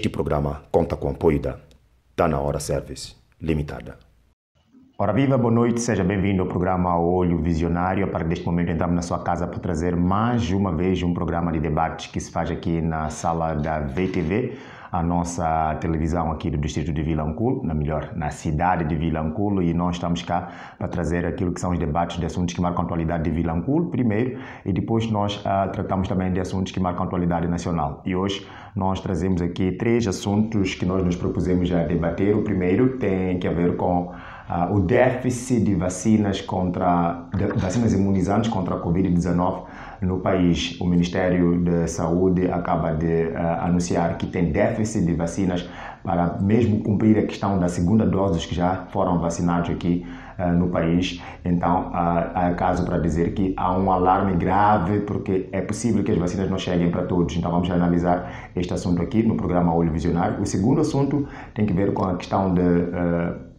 Este programa conta com o apoio da Tá Na Hora Service Limitada. Ora viva, boa noite, seja bem-vindo ao programa Olho Visionário. A partir deste momento entramos na sua casa para trazer mais uma vez um programa de debates que se faz aqui na sala da VTV, a nossa televisão aqui do distrito de Vilanculo, na cidade de Vilanculo, e nós estamos cá para trazer aquilo que são os debates de assuntos que marcam a atualidade de Vilanculo primeiro, e depois nós tratamos também de assuntos que marcam a atualidade nacional. E hoje nós trazemos aqui 3 assuntos que nós nos propusemos a debater. O primeiro tem que ver com o déficit de vacinas imunizantes contra a Covid-19 no país. O Ministério da Saúde acaba de anunciar que tem déficit de vacinas para mesmo cumprir a questão da segunda dose dos que já foram vacinados aqui no país. Então, há caso para dizer que há um alarme grave, porque é possível que as vacinas não cheguem para todos. Então, vamos analisar este assunto aqui no programa Olho Visionário. O segundo assunto tem que ver com a questão de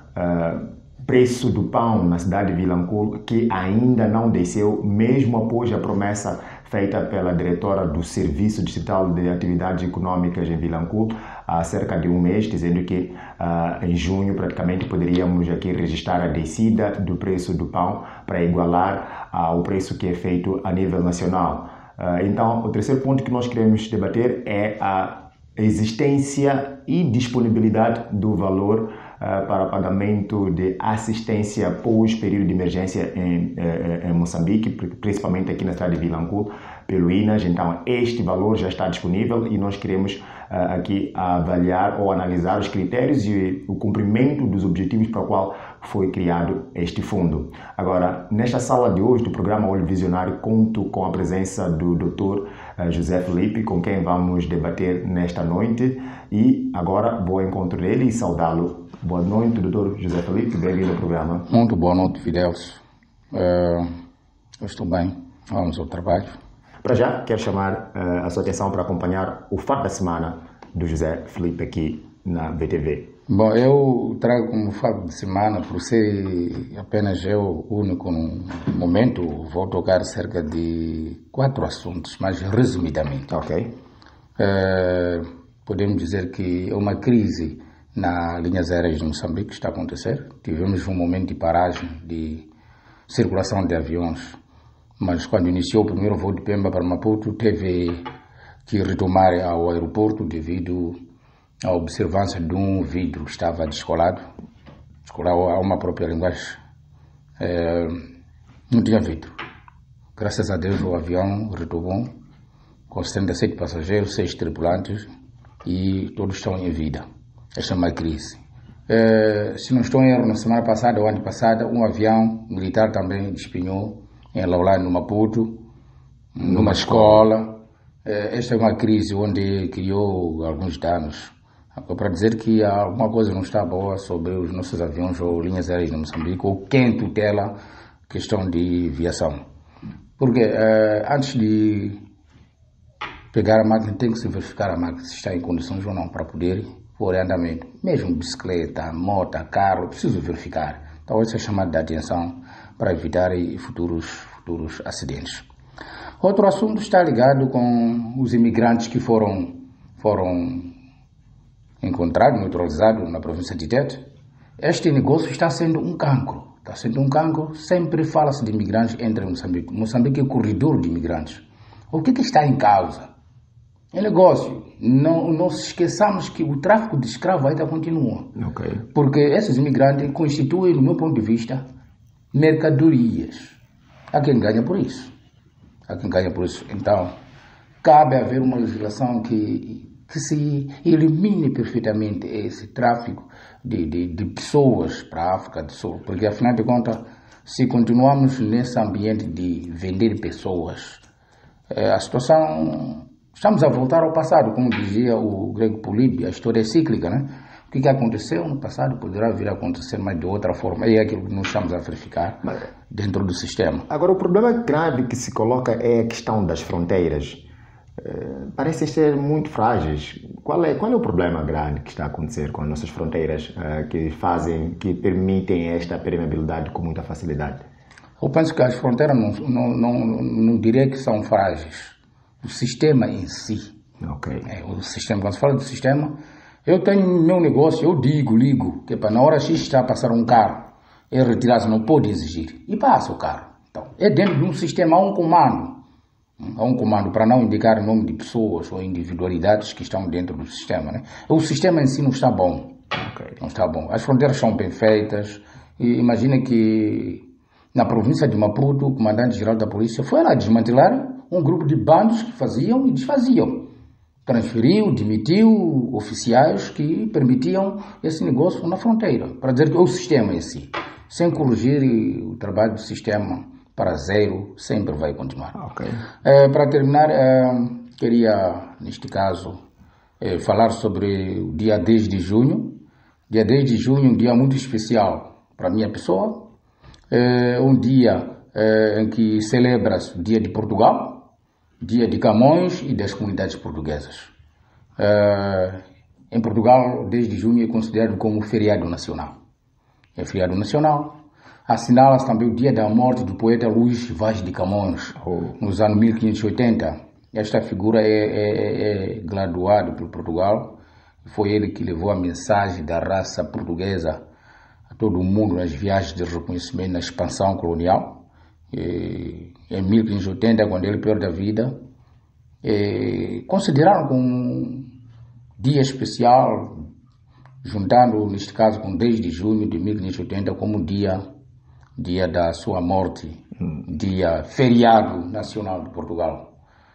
preço do pão na cidade de Vilanculo, que ainda não desceu, mesmo após a promessa feita pela diretora do Serviço Distrital de Atividades Econômicas em Vilanculo há cerca de um mês, dizendo que em junho praticamente poderíamos aqui registrar a descida do preço do pão para igualar ao preço que é feito a nível nacional. Então, o terceiro ponto que nós queremos debater é a existência e disponibilidade do valor para pagamento de assistência pós-período de emergência em Moçambique, principalmente aqui na cidade de Vilanculo, pelo INAS. Então, este valor já está disponível e nós queremos aqui avaliar ou analisar os critérios e o cumprimento dos objetivos para o qual foi criado este fundo. Agora, nesta sala de hoje do programa Olho Visionário, conto com a presença do Dr. José Felipe, com quem vamos debater nesta noite, e agora vou ao encontro dele e saudá-lo. Boa noite, Dr. José Felipe, bem-vindo ao programa. Muito boa noite, Fidelcio. Eu estou bem, vamos ao trabalho. Para já, quero chamar a sua atenção para acompanhar o fato da semana do José Felipe aqui na VTV. Bom, eu trago como fato de semana, por ser apenas eu único no momento, vou tocar cerca de 4 assuntos, mas resumidamente. Ok. Podemos dizer que é uma crise nas linhas aéreas de Moçambique que está a acontecer. Tivemos um momento de paragem de circulação de aviões, mas quando iniciou o primeiro voo de Pemba para Maputo, teve que retomar ao aeroporto devido à observância de um vidro que estava descolado a uma própria linguagem. Não tinha vidro. Graças a Deus o avião retomou com 77 passageiros, 6 tripulantes, e todos estão em vida. Esta é uma crise. Se não estou em erro, na semana passada ou ano passado, um avião militar também despenhou em Laulane, no Maputo, numa escola. Esta é uma crise onde criou alguns danos. Para dizer que alguma coisa não está boa sobre os nossos aviões ou linhas aéreas de Moçambique, ou quem tutela a questão de viação. Porque antes de pegar a máquina, tem que se verificar a máquina se está em condições ou não para poder pôr em andamento. Mesmo bicicleta, moto, carro, preciso verificar. Então, isso é chamado de atenção para evitar futuros acidentes. Outro assunto está ligado com os imigrantes que foram encontrados, neutralizados na província de Tete. Este negócio está sendo um cancro. Sempre fala-se de imigrantes entre Moçambique. Moçambique é corredor de imigrantes. O que está em causa? É negócio. Não se esqueçamos que o tráfico de escravos ainda continua. Okay. Porque esses imigrantes constituem, do meu ponto de vista, mercadorias. Há quem ganha por isso. Então, cabe haver uma legislação que se elimine perfeitamente esse tráfico de pessoas para a África do Sul. Porque, afinal de contas, se continuarmos nesse ambiente de vender pessoas, a situação... Estamos a voltar ao passado, como dizia o grego Políbio, a história é cíclica, né? O que aconteceu no passado poderá vir a acontecer, mas de outra forma. É aquilo que nós estamos a verificar dentro do sistema. Agora, o problema grave que se coloca é a questão das fronteiras. Parecem ser muito frágeis. Qual é o problema grande que está a acontecer com as nossas fronteiras que permitem esta permeabilidade com muita facilidade? Eu penso que as fronteiras não diria que são frágeis. O sistema em si Ok. O sistema, quando se fala do sistema, eu tenho meu negócio, eu ligo, que para na hora X está a passar um carro, é retirado, não pode exigir, e passa o carro. Então, é dentro de um sistema, há um comando para não indicar o nome de pessoas ou individualidades que estão dentro do sistema, né? O sistema em si não está bom. Okay. Não está bom. As fronteiras são bem feitas. E imagina que na província de Maputo, o comandante-geral da polícia foi lá desmantelar um grupo de bandos que faziam e desfaziam. Transferiu, demitiu oficiais que permitiam esse negócio na fronteira. Para dizer que o sistema em si, sem corrigir o trabalho do sistema para zero, sempre vai continuar. Okay. Para terminar, queria, neste caso, falar sobre o dia 10 de junho. Dia 10 de junho, um dia muito especial para a minha pessoa. Um dia em que celebra-se o Dia de Portugal, Dia de Camões e das comunidades portuguesas. Em Portugal, 10 de junho é considerado como feriado nacional. É feriado nacional. Assinala-se também o dia da morte do poeta Luís Vaz de Camões, nos anos 1580. Esta figura é graduada por Portugal. Foi ele que levou a mensagem da raça portuguesa a todo o mundo nas viagens de reconhecimento na expansão colonial. Em 1580, quando ele perde a vida, consideraram como um dia especial, juntando, neste caso, com 10 de junho de 1580 como dia da sua morte, dia feriado nacional de Portugal.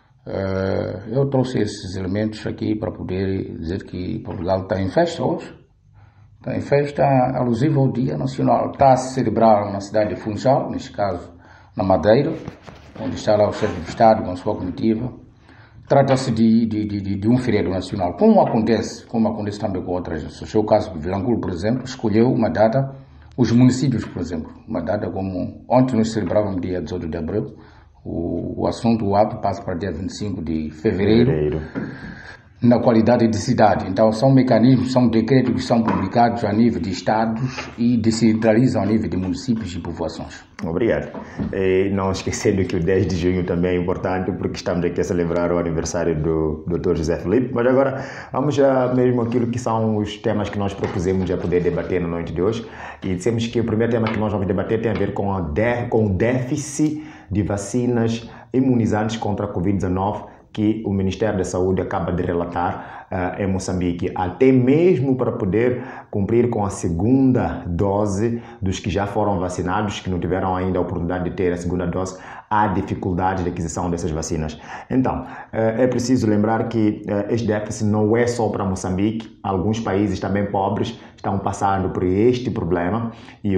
Eu trouxe esses elementos aqui para poder dizer que Portugal está em festa hoje. Está em festa alusiva ao Dia Nacional. Está a se celebrar na cidade de Funchal, neste caso na Madeira, onde está lá o chefe de Estado com a sua comitiva. Trata-se de um feriado nacional, como acontece também com outras nações. O caso de Vilanculo, por exemplo, escolheu uma data, os municípios, por exemplo, uma data como ontem nós celebrávamos dia 18 de abril, o assunto, o ato passa para dia 25 de fevereiro. Na qualidade de cidade. Então, são mecanismos, são decretos que são publicados a nível de estados e descentralizam a nível de municípios e povoações. Obrigado. E não esquecendo que o 10 de junho também é importante, porque estamos aqui a celebrar o aniversário do Dr. José Filipe. Mas agora, vamos já mesmo aquilo que são os temas que nós propusemos a poder debater na noite de hoje. E dissemos que o primeiro tema que nós vamos debater tem a ver com o déficit de vacinas imunizantes contra a Covid-19 que o Ministério da Saúde acaba de relatar em Moçambique, até mesmo para poder cumprir com a segunda dose dos que já foram vacinados, que não tiveram ainda a oportunidade de ter a segunda dose, há dificuldade de aquisição dessas vacinas. Então, é preciso lembrar que este déficit não é só para Moçambique, alguns países também pobres estão passando por este problema e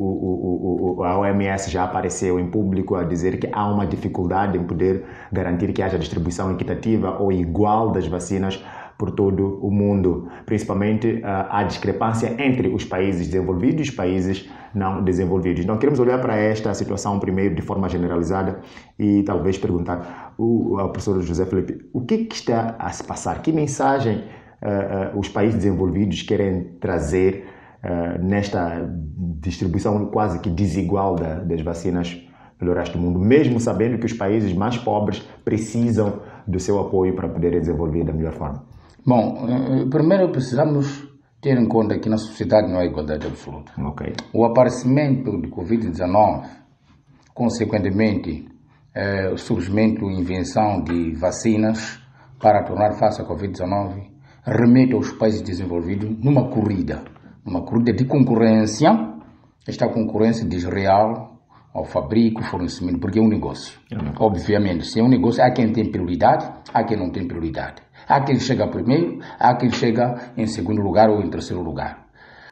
a OMS já apareceu em público a dizer que há uma dificuldade em poder garantir que haja distribuição equitativa ou igual das vacinas por todo o mundo, principalmente a discrepância entre os países desenvolvidos e os países não desenvolvidos. Então, queremos olhar para esta situação primeiro de forma generalizada e talvez perguntar ao professor José Filipe, o que está a se passar? Que mensagem os países desenvolvidos querem trazer nesta distribuição quase que desigual das vacinas pelo resto do mundo, mesmo sabendo que os países mais pobres precisam do seu apoio para poder desenvolver da melhor forma? Bom, primeiro precisamos ter em conta que na sociedade não há igualdade absoluta. Okay. O aparecimento de Covid-19, consequentemente, o surgimento e invenção de vacinas para tornar face à Covid-19, remete aos países desenvolvidos numa corrida de concorrência. Esta concorrência desleal ao fabrico, fornecimento, porque é um negócio. Obviamente, se é um negócio, há quem tem prioridade, há quem não tem prioridade. Há quem chega primeiro, há quem chega em segundo lugar ou em terceiro lugar.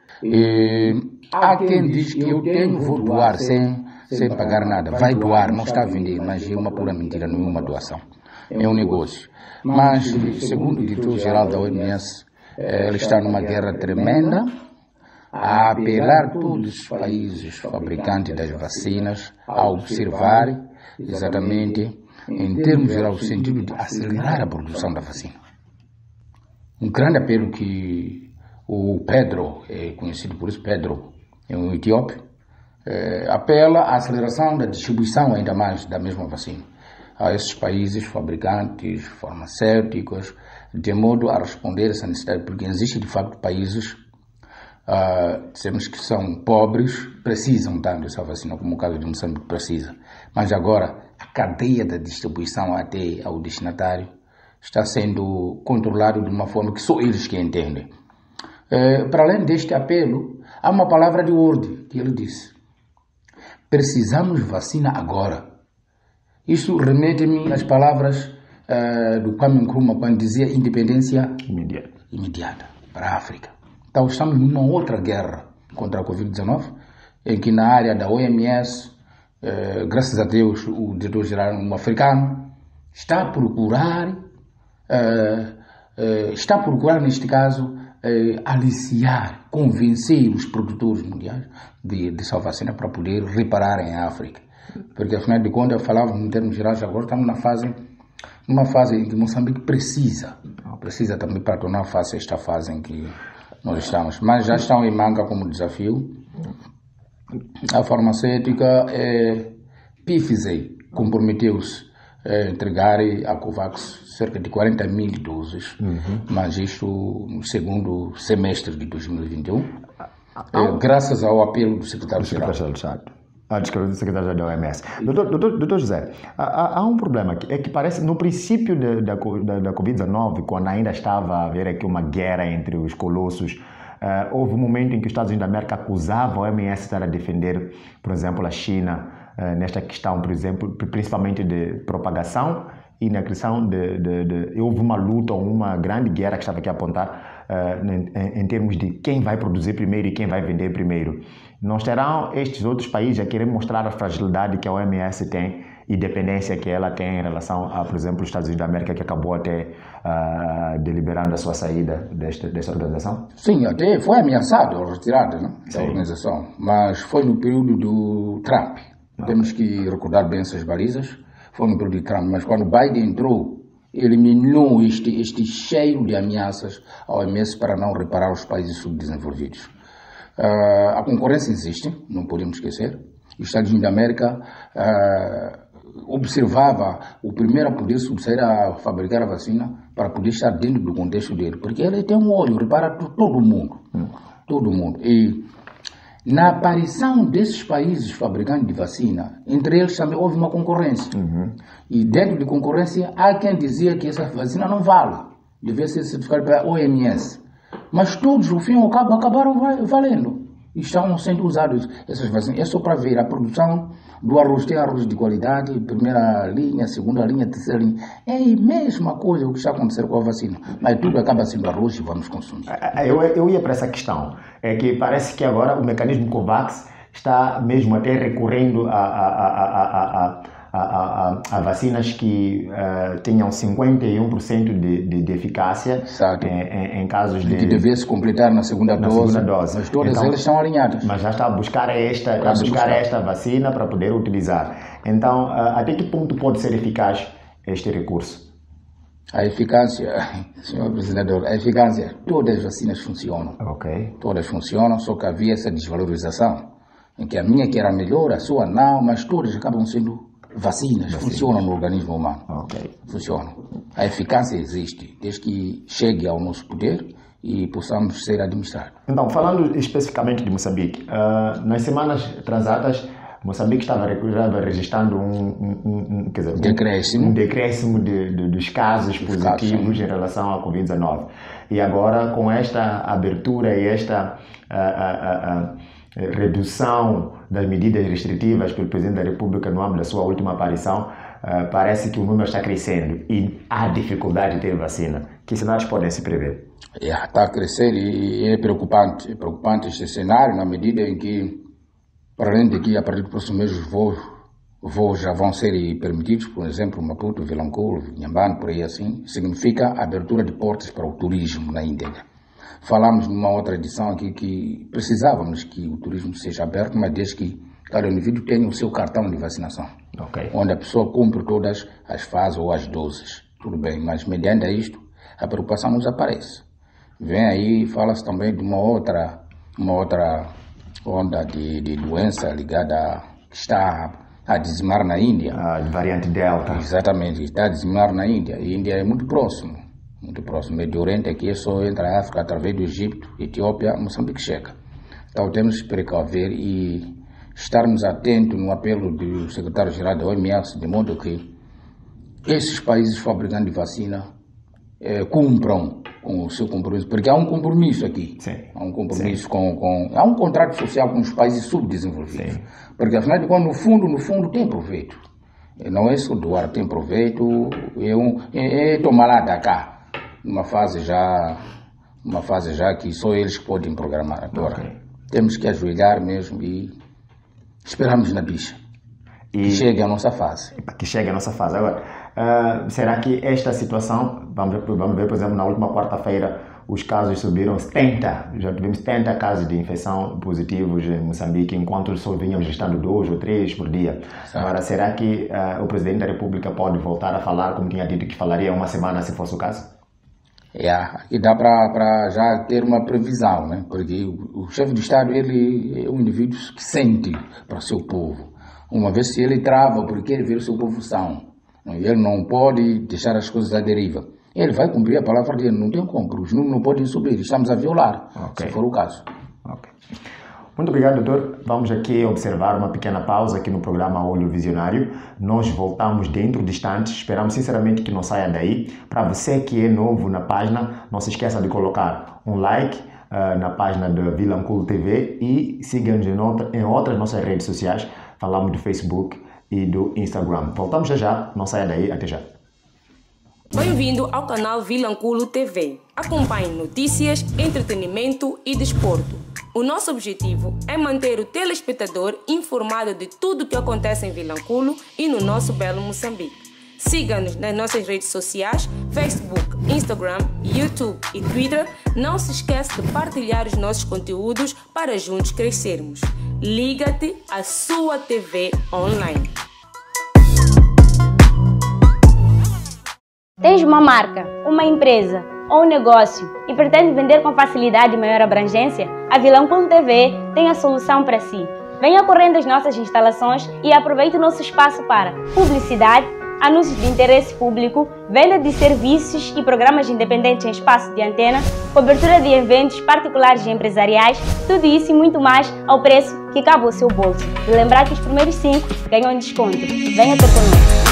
Há quem diz que vou doar sem pagar nada. Vai doar, não está a vender, mas é uma pura mentira, não é uma doação. É um negócio. Mas, segundo o diretor-geral da OMS, ele está numa guerra tremenda, a apelar todos os países fabricantes das vacinas a observar exatamente, em termos gerais, o sentido de acelerar a produção da vacina. Um grande apelo que o Pedro, é conhecido por isso, Pedro, é um etíope, apela à aceleração da distribuição ainda mais da mesma vacina. a esses países fabricantes, farmacêuticos, de modo a responder a essa necessidade, porque existe de facto países, dizemos que são pobres, precisam tanto dessa vacina, como o caso de Moçambique precisa. Mas agora, a cadeia da distribuição até ao destinatário está sendo controlado de uma forma que só eles que entendem. Para além deste apelo, há uma palavra de ordem que ele disse: precisamos de vacina agora. Isso remete-me às palavras do Kwame Nkrumah quando dizia independência imediata para a África. Então estamos numa outra guerra contra a Covid-19, em que na área da OMS, graças a Deus, o diretor-geral africano está a procurar neste caso, aliciar, convencer os produtores mundiais dessa vacina para poder reparar em África. Porque, afinal de contas, falávamos em termos gerais, agora estamos numa fase em que Moçambique precisa também para tornar fácil esta fase em que nós estamos. Mas já estão em manga como desafio. A farmacêutica Pfizer comprometeu-se a entregar à COVAX cerca de 40 mil doses, mas isto no segundo semestre de 2021, graças ao apelo do secretário-geral do Estado. Do secretário da OMS. Doutor José, há um problema aqui, é que parece, no princípio da Covid-19, quando ainda estava a haver aqui uma guerra entre os colossos, houve um momento em que os Estados Unidos da América acusavam a OMS de estar a defender, por exemplo, a China, nesta questão, por exemplo, principalmente de propagação e na questão houve uma luta, uma grande guerra que estava aqui a apontar em termos de quem vai produzir primeiro e quem vai vender primeiro. Não terão estes outros países a querer mostrar a fragilidade que a OMS tem e dependência que ela tem em relação a, por exemplo, os Estados Unidos da América, que acabou até deliberando a sua saída desta organização? Sim, até foi ameaçado a retirada da organização, mas foi no período do Trump. Temos que recordar bem essas balizas. Foi no período de Trump, mas quando Biden entrou, eliminou este cheiro de ameaças ao OMS para não reparar os países subdesenvolvidos. A concorrência existe, não podemos esquecer. Os Estados Unidos da América observava o primeiro a poder subsair a fabricar a vacina para poder estar dentro do contexto dele, porque ele tem um olho, repara todo mundo. E na aparição desses países fabricantes de vacina, entre eles também houve uma concorrência. E dentro de concorrência, há quem dizia que essa vacina não vale, devia ser certificada pela OMS. Mas todos, no fim e ao cabo, acabaram valendo. E estão sendo usados essas vacinas. É só para ver a produção do arroz. Tem arroz de qualidade, primeira linha, segunda linha, terceira linha. É a mesma coisa o que está acontecendo com a vacina. Mas tudo acaba sendo arroz e vamos consumir. Eu ia para essa questão. É que parece que agora o mecanismo COVAX está mesmo até recorrendo a vacinas que tenham 51% de eficácia em casos de... Que devia-se completar na segunda dose. Mas todas então, elas estão alinhadas. Mas já está a buscar esta vacina para poder utilizar. Então, até que ponto pode ser eficaz este recurso? A eficácia, senhor Presidente, todas as vacinas funcionam. Todas funcionam, só que havia essa desvalorização. Em que a minha que era melhor, a sua não, mas todas acabam sendo vacinas. Funcionam no organismo humano. Funcionam. A eficácia existe, desde que chegue ao nosso poder e possamos ser administrados. Então, falando especificamente de Moçambique, nas semanas transatas, Moçambique estava registrando um decréscimo dos casos positivos em relação à Covid-19. E agora, com esta abertura e esta redução das medidas restritivas pelo Presidente da República no âmbito da sua última aparição, parece que o número está crescendo e há dificuldade de ter vacina. Que cenários podem se prever? Está a crescer e é preocupante. É preocupante este cenário na medida em que, para além de que a partir do próximo mês os voos já vão ser permitidos, por exemplo, Maputo, Vilanculo, Inhambane, por aí assim, significa a abertura de portas para o turismo na íntegra. Falamos numa outra edição aqui que precisávamos que o turismo seja aberto, mas desde que cada indivíduo tenha o seu cartão de vacinação, onde a pessoa cumpre todas as fases ou as doses. Tudo bem, mas mediante isto, a preocupação nos aparece. Vem aí, fala-se também de uma outra onda de doença ligada que está a dizimar na Índia. A variante Delta. Exatamente, está a dizimar na Índia. A Índia é muito próximo. Muito próximo. O Médio Oriente aqui é só entra a África através do Egito, Etiópia, Moçambique chega. Então temos que precaver e estarmos atentos no apelo do secretário-geral da OMS, de modo que esses países fabricantes de vacina cumpram com o seu compromisso, porque há um compromisso aqui. Sim. Há um compromisso há um contrato social com os países subdesenvolvidos. Sim. Porque afinal de contas, no fundo tem proveito. Não é só doar, tem proveito, é tomar lá da cá. Uma fase já que só eles podem programar agora. Okay. Temos que ajoelhar mesmo e esperamos na bicha. Que chegue a nossa fase. Que chegue a nossa fase. Agora, será que esta situação, vamos ver, por exemplo, na última quarta-feira, os casos subiram 70, já tivemos 70 casos de infecção positivos em Moçambique, enquanto só vínhamos registrando 2 ou 3 por dia. Certo. Agora, será que o Presidente da República pode voltar a falar, como tinha dito que falaria uma semana se fosse o caso? E dá para já ter uma previsão, né? Porque o chefe de Estado, ele é um indivíduo que sente para o seu povo. Uma vez que ele trava porque ele vê o seu povo são, ele não pode deixar as coisas à deriva. Ele vai cumprir a palavra dele, não tem como, os números não podem subir, estamos a violar, se for o caso. Okay. Muito obrigado, doutor. Vamos aqui observar uma pequena pausa aqui no programa Olho Visionário. Nós voltamos dentro de instantes. Esperamos sinceramente que não saia daí. Para você que é novo na página, não se esqueça de colocar um like na página da Vilanculo TV e siga-nos em outras nossas redes sociais. Falamos do Facebook e do Instagram. Voltamos já. Não saia daí. Até já. Bem-vindo ao canal Vilanculo TV. Acompanhe notícias, entretenimento e desporto. O nosso objetivo é manter o telespectador informado de tudo o que acontece em Vilanculo e no nosso belo Moçambique. Siga-nos nas nossas redes sociais, Facebook, Instagram, YouTube e Twitter. Não se esqueça de partilhar os nossos conteúdos para juntos crescermos. Liga-te à sua TV online. Tens uma marca, uma empresa ou um negócio e pretende vender com facilidade e maior abrangência? A Vilanculo TV tem a solução para si. Venha correndo às nossas instalações e aproveite o nosso espaço para publicidade, anúncios de interesse público, venda de serviços e programas independentes em espaço de antena, cobertura de eventos particulares e empresariais, tudo isso e muito mais ao preço que cabe ao seu bolso. E lembrar que os primeiros 5 ganham desconto. Venha ter conosco.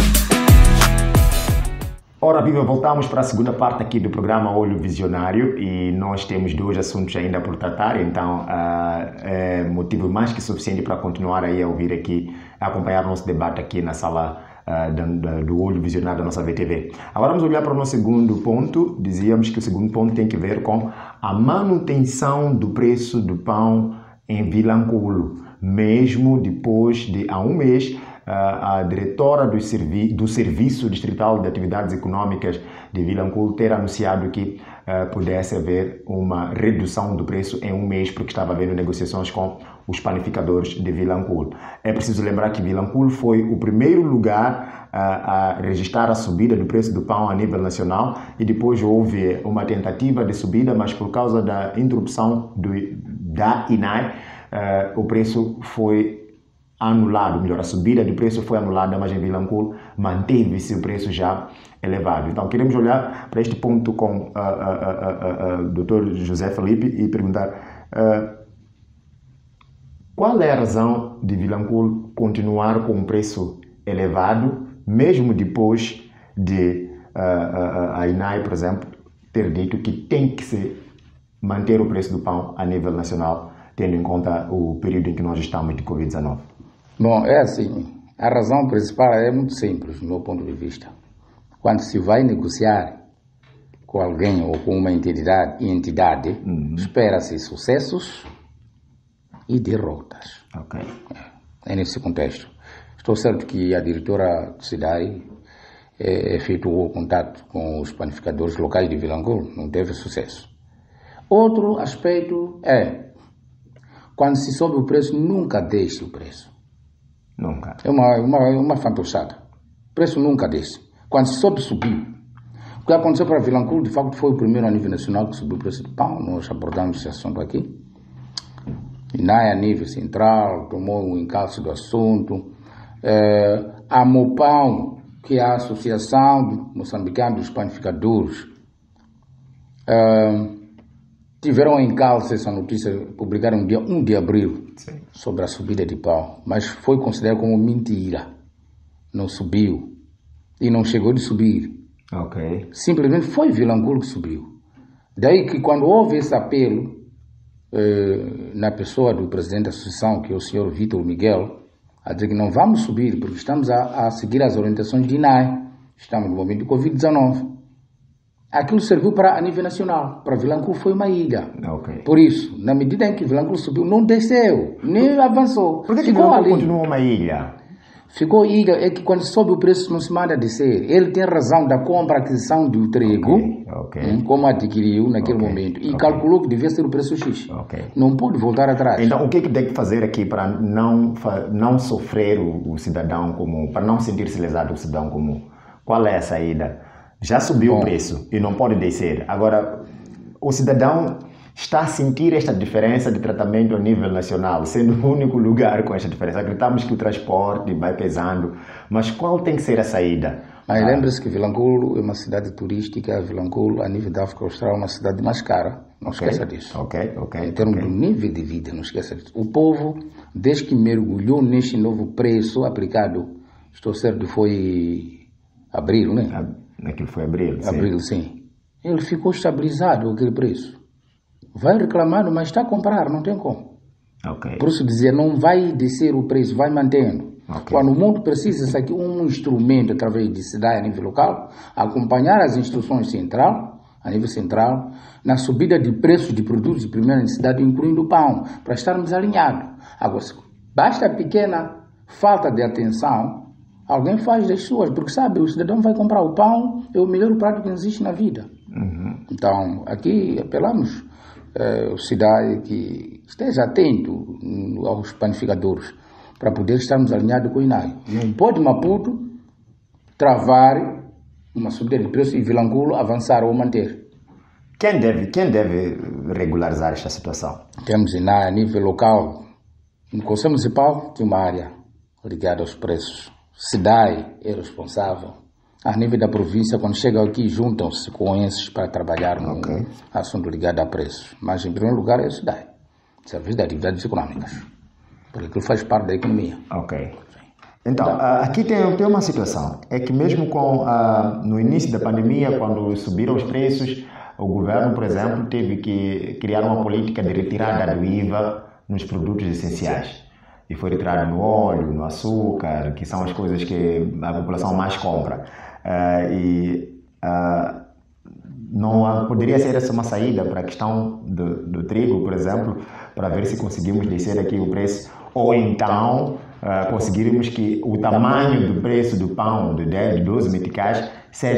Ora viva, voltamos para a segunda parte aqui do programa Olho Visionário e nós temos 2 assuntos ainda por tratar, então é motivo mais que suficiente para continuar aí a ouvir aqui, a acompanhar o nosso debate aqui na sala do Olho Visionário da nossa VTV. Agora vamos olhar para o nosso segundo ponto. Dizíamos que o segundo ponto tem que ver com a manutenção do preço do pão em Vilanculo, mesmo depois de há um mês a diretora do Serviço Distrital de Atividades Econômicas de Vilanculo ter anunciado que pudesse haver uma redução do preço em um mês, porque estava havendo negociações com os panificadores de Vilanculo. É preciso lembrar que Vilanculo foi o primeiro lugar a registrar a subida do preço do pão a nível nacional e depois houve uma tentativa de subida, mas por causa da interrupção da INAI, o preço foi anulado, melhor, a subida de preço foi anulada, mas em Vilanculo manteve-se o preço já elevado. Então, queremos olhar para este ponto com o Dr. José Felipe e perguntar qual é a razão de Vilanculo continuar com um preço elevado, mesmo depois de a INAI, por exemplo, ter dito que tem que se manter o preço do pão a nível nacional, tendo em conta o período em que nós estamos de Covid-19? Bom, é assim, a razão principal é muito simples, do meu ponto de vista. Quando se vai negociar com alguém ou com uma entidade, espera-se sucessos e derrotas. Okay. É nesse contexto. Estou certo que a diretora do SIDAI efetuou o contato com os panificadores locais de Vilanculo, não teve sucesso. Outro aspecto é, quando se sobe o preço, nunca desce o preço. Nunca. É uma fantochada. O preço nunca desce. Quando se sobe, subiu. O que aconteceu para Vilanculo, de facto, foi o primeiro a nível nacional que subiu o preço do pão. Nós abordamos esse assunto aqui. INAI, a nível central, tomou o encalço do assunto. A Mopão, que é a Associação Moçambicana dos Panificadores, tiveram em causa essa notícia, publicaram no dia 1 de abril, sim, sobre a subida de pão, mas foi considerado como mentira. Não subiu. E não chegou de subir. Okay. Simplesmente foi Vilanculo que subiu. Daí que quando houve esse apelo, na pessoa do presidente da associação, que é o senhor Vítor Miguel, a dizer que não vamos subir, porque estamos a seguir as orientações de INAE, estamos no momento de Covid-19. Aquilo serviu para a nível nacional. Para Vilanculo foi uma ilha. Okay. Por isso, na medida em que Vilanculo subiu, não desceu, nem avançou. Por que Vilanculo continuou uma ilha? Ficou ilha, é que quando sobe o preço não se manda descer. Ele tem razão da compra, aquisição do trigo, como adquiriu naquele momento, e calculou que devia ser o preço X. Não pode voltar atrás. Então, o que tem que fazer aqui para não sofrer o cidadão comum, para não sentir-se lesado o cidadão comum? Qual é a saída? Já subiu o preço e não pode descer. Agora, o cidadão está a sentir esta diferença de tratamento a nível nacional, sendo o único lugar com esta diferença. Acreditamos que o transporte vai pesando, mas qual tem que ser a saída? Mas lembre-se que Vilanculo é uma cidade turística, Vilanculo, a nível da África Austral, é uma cidade mais cara. Não esqueça disso. Em termos do nível de vida, não esqueça disso. O povo, desde que mergulhou neste novo preço aplicado, estou certo, foi abril, né? Aquilo foi abril, sim. Abril, sim. Ele ficou estabilizado aquele preço. Vai reclamando, mas está a comprar, não tem como. Por isso dizer, não vai descer o preço, vai mantendo. Quando o mundo precisa aqui um instrumento através de cidade a nível local, acompanhar as instruções a nível central, na subida de preços de produtos de primeira necessidade, incluindo o pão, para estarmos alinhados. Agora, basta a pequena falta de atenção, alguém faz das suas, porque sabe, o cidadão vai comprar o pão, é o melhor prato que existe na vida. Então, aqui apelamos ao cidade que esteja atento aos panificadores, para poder estarmos alinhados com o INAE. Não pode Maputo travar uma subida de preço e Vilanculo avançar ou manter. Quem deve regularizar esta situação? Temos INAE a nível local. No Conselho Municipal tem uma área ligada aos preços. SIDAI é responsável. A nível da província, quando chegam aqui, juntam-se com esses para trabalhar no assunto ligado a preços. Mas, em primeiro lugar, é o SIDAI, Serviço de Atividades Econômicas, porque aquilo faz parte da economia. Então, aqui tem uma situação, é que mesmo no início da pandemia, quando subiram os preços, o governo, por exemplo, teve que criar uma política de retirada do IVA nos produtos essenciais. E foi retirado no óleo, no açúcar, que são as coisas que a população mais compra. Não poderia ser essa uma saída para a questão do trigo, por exemplo, para ver se conseguimos descer aqui o preço, ou então conseguirmos que o tamanho do preço do pão de 10, de 12 meticais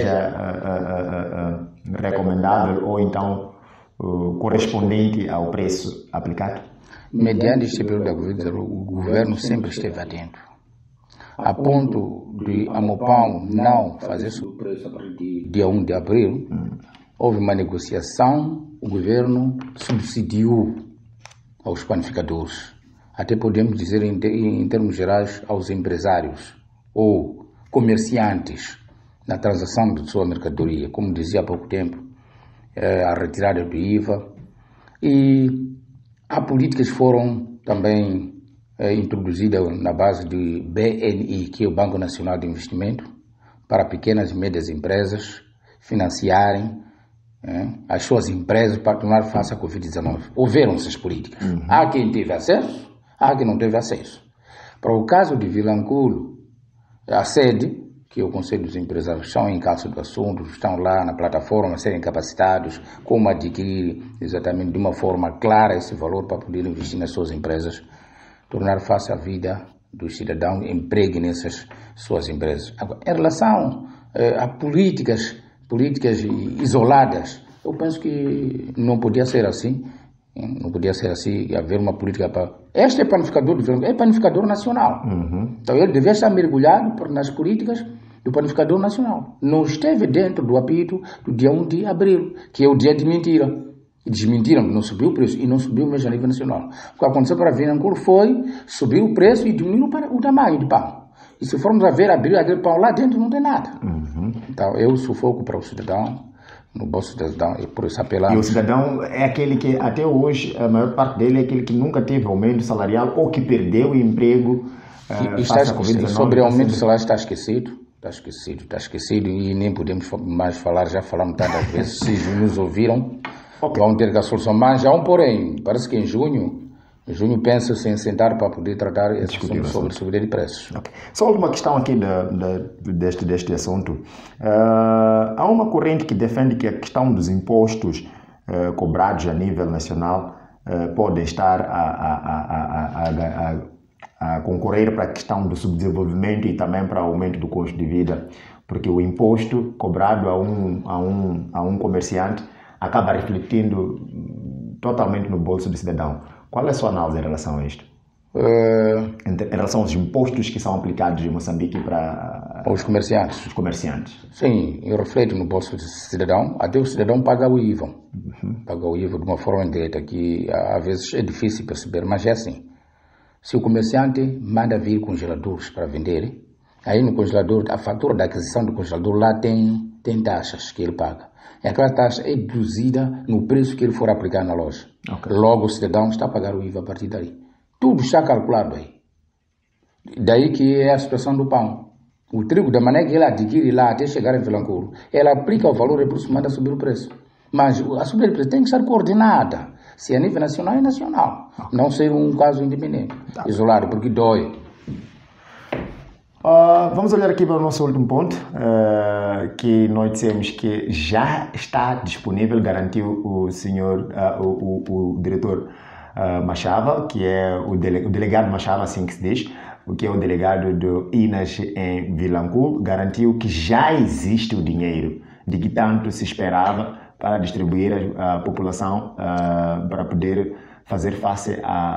seja recomendável ou então correspondente ao preço aplicado? Mediante este período da Covid, o governo sempre esteve atento, a ponto de a Mopão não fazer surpresa a partir de dia 1 de abril. Houve uma negociação, o governo subsidiou aos panificadores, até podemos dizer em termos gerais aos empresários ou comerciantes na transação de sua mercadoria, como dizia há pouco tempo, a retirada do IVA. E há políticas que foram também introduzidas na base de BNI, que é o Banco Nacional de Investimento, para pequenas e médias empresas financiarem as suas empresas para tornar face à Covid-19. Houveram essas políticas. Há quem teve acesso, há quem não teve acesso. Para o caso de Vilanculo, a sede, que é o Conselho dos Empresários, estão em calça do assunto, estão lá na plataforma, serem capacitados, como adquirir exatamente de uma forma clara esse valor para poder investir nas suas empresas, tornar fácil a vida dos cidadãos, empregue nessas suas empresas. Agora, em relação a políticas isoladas, eu penso que não podia ser assim. Não podia ser assim, haver uma política para... Este é panificador, é panificador nacional. Então ele devia estar mergulhado nas políticas do panificador nacional. Não esteve dentro do apito do dia 1 de abril, que é o dia de mentira. Desmentiram, não subiu o preço e não subiu mesmo a nível nacional. O que aconteceu para Vilanculo foi subir o preço e diminuir o tamanho de pão. E se formos a ver, abrir aquele pão lá dentro não tem nada. Então, eu sufoco para o cidadão, no bolso do cidadão, e por isso apelamos. E o cidadão é aquele que, até hoje, a maior parte dele é aquele que nunca teve aumento salarial ou que perdeu o emprego. Sobre o aumento salarial está esquecido. Está esquecido e nem podemos mais falar, já falamos tantas vezes. Se nos ouviram, vão ter que a solução. Mas há um porém, parece que em junho pensa-se em sentar para poder tratar esse assunto sobre subida de preços. Okay. Só uma questão aqui deste assunto. Há uma corrente que defende que a questão dos impostos cobrados a nível nacional podem estar a concorrer para a questão do subdesenvolvimento e também para o aumento do custo de vida, porque o imposto cobrado a um comerciante acaba refletindo totalmente no bolso do cidadão. Qual é a sua análise em relação a isto? Em relação aos impostos que são aplicados em Moçambique para os comerciantes? Os comerciantes. Sim, eu reflito no bolso do cidadão. Até o cidadão paga o IVA. Paga o IVA de uma forma indireta, que às vezes é difícil perceber, mas é assim. Se o comerciante manda vir congeladores para vender, aí no congelador, a fatura da aquisição do congelador lá tem taxas que ele paga. E aquela taxa é deduzida no preço que ele for aplicar na loja. Okay. Logo o cidadão está a pagar o IVA a partir daí. Tudo está calculado aí. Daí que é a situação do pão. O trigo, da maneira que ele adquire lá até chegar em Vilanculo, ela aplica o valor e por isso manda subir o preço. Mas a subida de preço tem que estar coordenada. Se é a nível nacional, é nacional. Não ser um caso independente, isolado, porque dói. Vamos olhar aqui para o nosso último ponto, que nós dissemos que já está disponível, garantiu o senhor, o diretor Machava, que é o delegado Machava, assim que se diz, o que é o delegado do INAS em Vilanculo, garantiu que já existe o dinheiro de que tanto se esperava para distribuir à população, para poder fazer face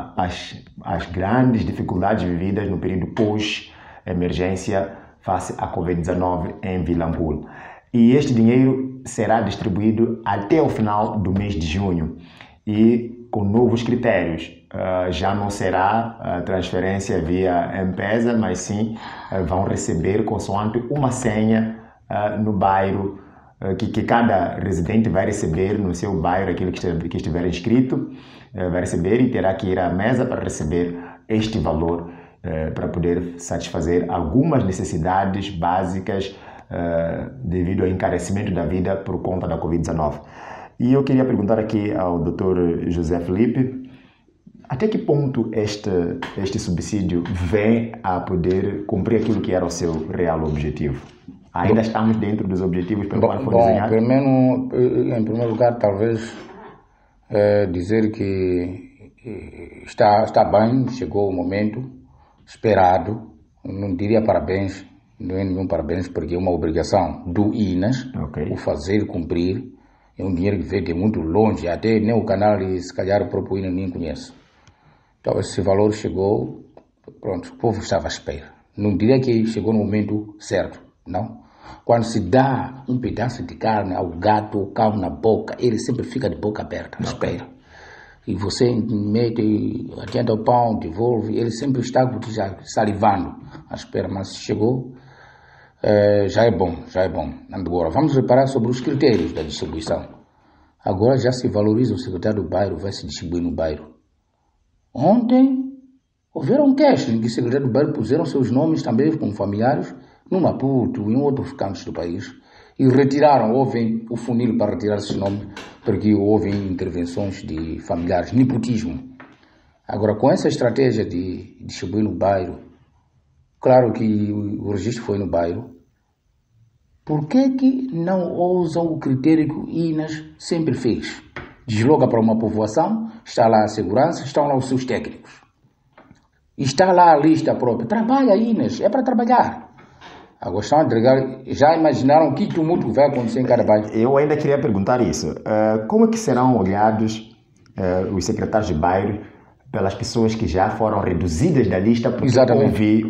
às grandes dificuldades vividas no período pós-emergência face à Covid-19 em Vilanculo. E este dinheiro será distribuído até o final do mês de junho e com novos critérios. Já não será transferência via M-Pesa, mas sim vão receber consoante uma senha no bairro que cada residente vai receber no seu bairro, aquilo que estiver inscrito, vai receber e terá que ir à mesa para receber este valor para poder satisfazer algumas necessidades básicas devido ao encarecimento da vida por conta da Covid-19. E eu queria perguntar aqui ao Dr. José Felipe, até que ponto este subsídio vem a poder cumprir aquilo que era o seu real objetivo? Ainda estamos dentro dos objetivos pelo qual foi desenhado? Em primeiro lugar, talvez dizer que está bem, chegou o momento esperado. Não diria parabéns, não é nenhum parabéns, porque é uma obrigação do INAS, o fazer cumprir. É um dinheiro que veio de muito longe, até nem o canal e se calhar o próprio INAS nem conhece. Então esse valor chegou, pronto, o povo estava à espera. Não diria que chegou no momento certo, não. Quando se dá um pedaço de carne ao gato ou cão na boca, ele sempre fica de boca aberta, à espera. E você mete, adianta o pão, devolve, ele sempre está salivando à espera, mas chegou, já é bom. Agora, vamos reparar sobre os critérios da distribuição. Agora já se valoriza o secretário do bairro, vai se distribuir no bairro. Ontem, houveram testes em que o secretário do bairro puseram seus nomes também como familiares, no Maputo e em outros cantos do país, e houve o funil para retirar esses nomes, porque houve intervenções de familiares, nepotismo. Agora, com essa estratégia de distribuir no bairro, claro que o registro foi no bairro, por que não usam o critério que o INAS sempre fez? Desloca para uma povoação, está lá a segurança, estão lá os seus técnicos. Está lá a lista própria. Trabalha, INAS, é para trabalhar. Agora estão a entregar, já imaginaram que tumulto vai acontecer em cada bairro? Eu ainda queria perguntar isso. Como é que serão olhados os secretários de bairro pelas pessoas que já foram reduzidas da lista porque houve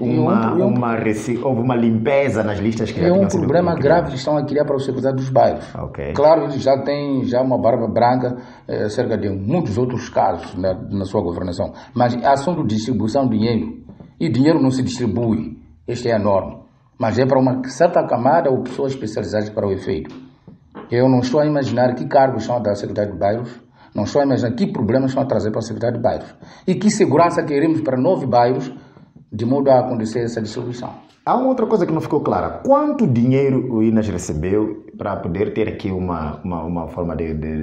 uma limpeza nas listas que já tinham sido... É um problema grave que estão a criar para os secretários dos bairros. Claro, eles já têm uma barba branca acerca de muitos outros casos na sua governação. Mas a ação de distribuição de dinheiro, e dinheiro não se distribui Esta é a norma. Mas é para uma certa camada ou pessoas especializadas para o efeito. Eu não estou a imaginar que cargos estão a dar a Secretaria de Bairros, não estou a imaginar que problemas estão a trazer para a Secretaria de Bairros e que segurança queremos para 9 bairros de modo a acontecer essa distribuição. Há uma outra coisa que não ficou clara. Quanto dinheiro o INAS recebeu para poder ter aqui uma forma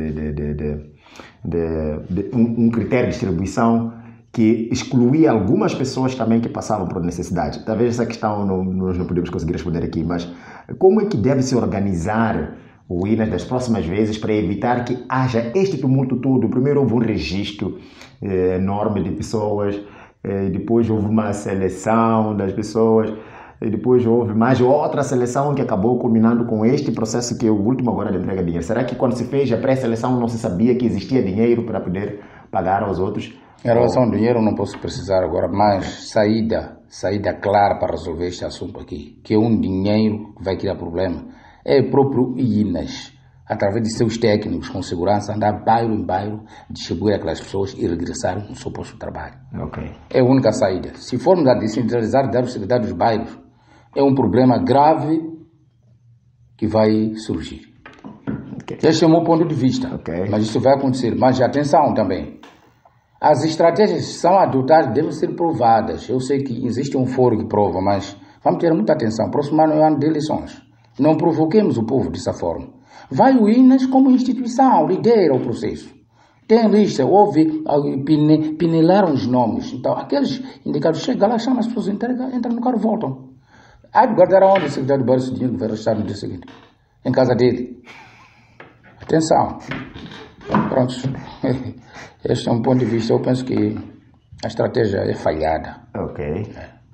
um critério de distribuição que excluía algumas pessoas também que passavam por necessidade? Talvez essa questão nós não podemos conseguir responder aqui, mas como é que deve se organizar o INAS das próximas vezes para evitar que haja este tumulto todo? Primeiro houve um registro enorme de pessoas, depois houve uma seleção das pessoas, e depois houve mais outra seleção que acabou culminando com este processo que é o último agora de entrega de dinheiro. Será que quando se fez a pré-seleção não se sabia que existia dinheiro para poder pagar aos outros? Em relação ao dinheiro não posso precisar agora, mas saída clara para resolver este assunto aqui, que é um dinheiro que vai criar problema, é o próprio INAS, através de seus técnicos com segurança, andar bairro em bairro, distribuir aquelas pessoas e regressar no seu posto de trabalho. Okay. É a única saída. Se formos a descentralizar dar os secretários dos bairros, é um problema grave que vai surgir. Okay. Este é o meu ponto de vista, okay. Mas isso vai acontecer. Mas atenção também, as estratégias que são adotadas devem ser provadas. Eu sei que existe um foro que prova, mas vamos ter muita atenção. Próximo ano é o ano de eleições. Não provoquemos o povo dessa forma. Vai o INAS como instituição, lidera o processo. Tem lista, houve, pinelaram os nomes. Então, aqueles indicados chegam lá, chamam as pessoas, entram no carro e voltam. Há de guardar aonde o secretário de Bairro esse dinheiro que vai restar no dia seguinte? Em casa dele. Atenção. Pronto. Este é um ponto de vista. Eu penso que a estratégia é falhada. Ok.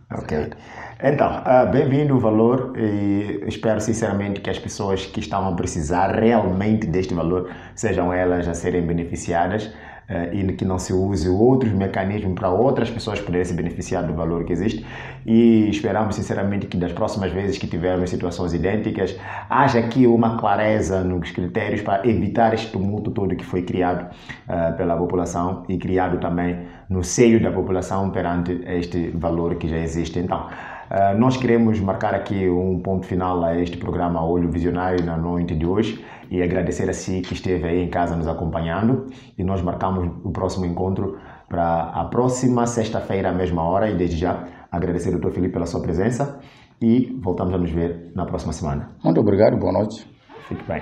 Então, bem-vindo o valor e espero sinceramente que as pessoas que estão a precisar realmente deste valor sejam elas a serem beneficiadas e que não se use outros mecanismos para outras pessoas poderem se beneficiar do valor que existe, e esperamos sinceramente que das próximas vezes que tivermos situações idênticas haja aqui uma clareza nos critérios para evitar este tumulto todo que foi criado pela população e criado também no seio da população perante este valor que já existe. Então, nós queremos marcar aqui um ponto final a este programa Olho Visionário na noite de hoje e agradecer a si que esteve aí em casa nos acompanhando, e nós marcamos o próximo encontro para a próxima sexta-feira à mesma hora, e desde já agradecer ao Dr. Filipe pela sua presença e voltamos a nos ver na próxima semana. Muito obrigado, boa noite. Fique bem.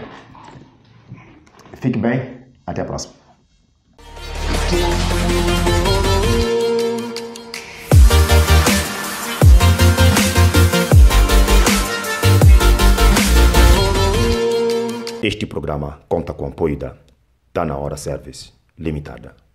Fique bem, até a próxima. Este programa conta com o apoio da Tá Na Hora Service Limitada.